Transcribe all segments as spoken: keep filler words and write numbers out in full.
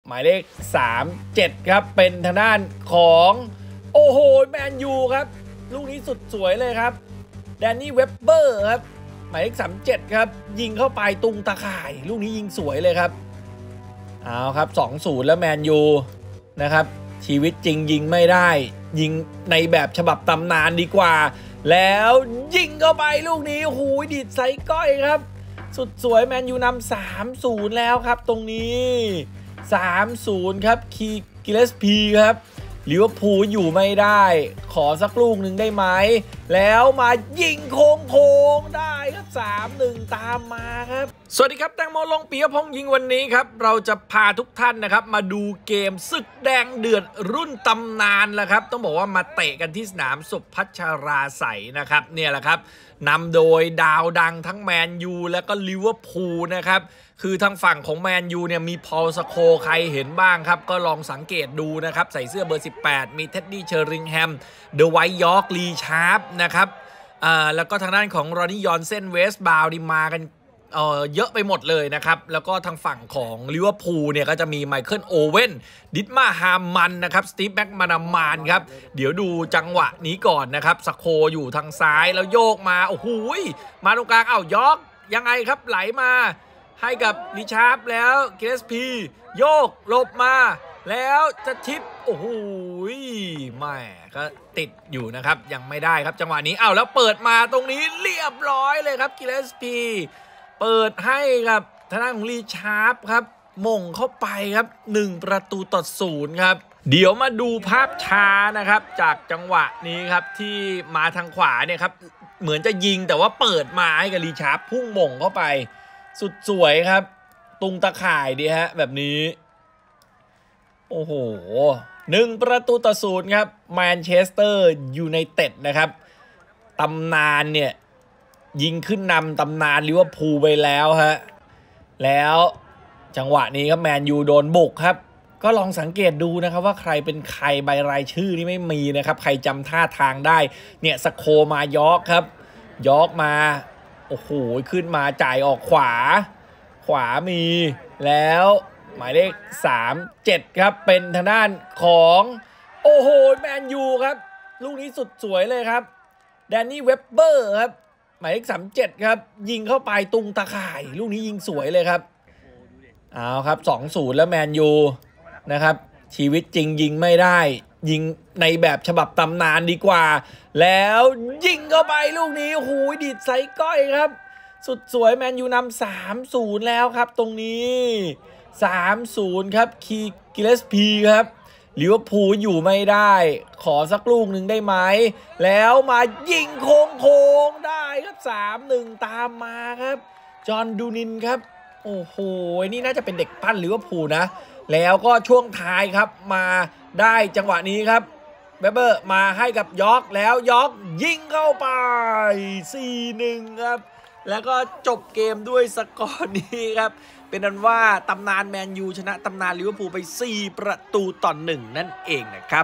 หมายเลขสามเจ็ดครับเป็นทางด้านของโอ้โหแมนยูครับลูกนี้สุดสวยเลยครับแดนนี่เวบเบอร์ครับหมายเลขสามเจ็ดครับยิงเข้าไปตุงตาข่ายลูกนี้ยิงสวยเลยครับเอาครับ สองศูนย์ แล้วแมนยูนะครับชีวิตจริงยิงไม่ได้ยิงในแบบฉบับตำนานดีกว่าแล้วยิงเข้าไปลูกนี้หูยดีดใส่ก้อยครับสุดสวยแมนยูนำ สามศูนย์ แล้วครับตรงนี้ สามศูนย์ ครับคีกิเลสพีครับลิเวอร์พูลอยู่ไม่ได้ขอสักลูกหนึ่งได้ไหมแล้วมายิงโค้งโค้งได้ครับ สามหนึ่ง ตามมาครับสวัสดีครับแตงโมลงปียพงษ์ยิงวันนี้ครับเราจะพาทุกท่านนะครับมาดูเกมศึกแดงเดือดรุ่นตำนานแหละครับต้องบอกว่ามาเตะกันที่สนามสุพัชราไสยนะครับเนี่ยแหละครับนำโดยดาวดังทั้งแมนยูและก็ลิเวอร์พูลนะครับคือทางฝั่งของแมนยูเนี่ยมีพอลสโคใครเห็นบ้างครับก็ลองสังเกตดูนะครับใส่เสื้อเบอร์สิบแปดมีเท็ดดี้เชอริงแฮมเดอะไวท์ยอร์กลีชาร์ปนะครับอ่าแล้วก็ทางด้านของรอนนี่ยอนเซนเวสบาวนี่มากันเอ่อเยอะไปหมดเลยนะครับแล้วก็ทางฝั่งของลิเวอร์พูลเนี่ยก็จะมีไมเคิลโอเว่นดิทมาฮามมันนะครับสตีฟแม็กมานามานครับเดี๋ยวดูจังหวะนี้ก่อนนะครับสโคอยู่ทางซ้ายแล้วโยกมาโอ้โหมาตรงกลางเอ้ายอร์กยังไงครับไหลมาให้กับลิชาร์ปแล้วเกสพีโยกหลบมาแล้วจะทิปโอ้โหไม่ก็ติดอยู่นะครับยังไม่ได้ครับจังหวะนี้อ้าวแล้วเปิดมาตรงนี้เรียบร้อยเลยครับเกสพีเปิดให้กับทางด้านของลิชาร์ปครับมงเข้าไปครับหนึ่งประตูต่อศูนย์ครับเดี๋ยวมาดูภาพช้านะครับจากจังหวะนี้ครับที่มาทางขวาเนี่ยครับเหมือนจะยิงแต่ว่าเปิดมาให้กับลิชาร์ปพุ่งมงเข้าไปสุดสวยครับตุงตะข่ายดีฮะแบบนี้โอ้โหหนึ่งประตูต่อศูนย์ครับแมนเชสเตอร์ยูไนเต็ดนะครับตำนานเนี่ยยิงขึ้นนำตำนานลิเวอร์พูลไปแล้วฮะแล้วจังหวะนี้ครับแมนยูโดนบุกครับก็ลองสังเกตดูนะครับว่าใครเป็นใครใบรายชื่อนี่ไม่มีนะครับใครจำท่าทางได้เนี่ยสโคมายอร์กครับยอร์กมาโอ้โหขึ้นมาจ่ายออกขวาขวามีแล้วหมายเลขสามเจ็ดครับเป็นทางด้านของโอ้โหแมนยูครับลูกนี้สุดสวยเลยครับแดนนี่เวบเบอร์ครับหมายเลขสามเจ็ดครับยิงเข้าไปตุงตาข่ายลูกนี้ยิงสวยเลยครับเอาครับ สองศูนย์ แล้วแมนยูนะครับชีวิตจริงยิงไม่ได้ยิงในแบบฉบับตำนานดีกว่าแล้วยิงเข้าไปลูกนี้หูยดีดใส่ก้อยครับสุดสวยแมนยูนำ สามศูนย์ แล้วครับตรงนี้ สามศูนย์ ครับคีกิเลสพีครับลิเวอร์พูลอยู่ไม่ได้ขอสักลูกหนึ่งได้ไหมแล้วมายิงโค้งโค้งได้ครับ สามหนึ่ง ตามมาครับจอห์นดูนินครับโอ้โหนี่น่าจะเป็นเด็กปั้นลิเวอร์พูลนะแล้วก็ช่วงท้ายครับมาได้จังหวะนี้ครับเบเบอร์มาให้กับยอร์กแล้วยอร์กยิงเข้าไป สี่หนึ่ง ครับแล้วก็จบเกมด้วยสกอร์นี้ครับเป็นนั้นว่าตำนานแมนยูชนะตำนานลิเวอร์พูลไปสี่ประตูต่อหนึ่งนั่นเองนะครับ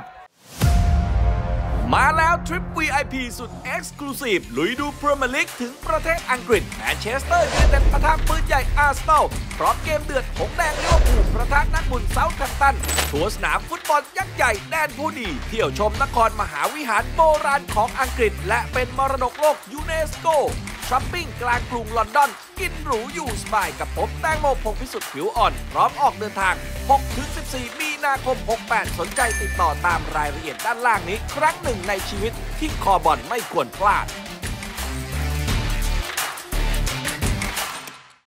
มาแล้วทริป วี ไอ พี สุด Exclusive ลุยดูพรีเมียร์ลีกถึงประเทศอังกฤษแมนเชสเตอร์ยูไนเต็ดปะทะปืนใหญ่อาร์เซนอลพร้อมเกมเดือดหงแดงลิเวอร์พูลประทะนักบุญเซาท์แฮมป์ตันทัวร์สนามฟุตบอลยักษ์ใหญ่แดนผู้ดีเที่ยวชมนครมหาวิหารโบราณของอังกฤษและเป็นมรดกโลกยูเนสโกช้อปปิ้งกลางกรุงลอนดอนกินหรูอยู่สบายกับผมแตงโมพงษ์พิสุทธิ์ผิวอ่อนพร้อมออกเดินทาง หกถึงสิบสี่ มีนาคมหกแปดสนใจติดต่อตามรายละเอียดด้านล่างนี้ครั้งหนึ่งในชีวิตที่คอบอลไม่ควรพลาด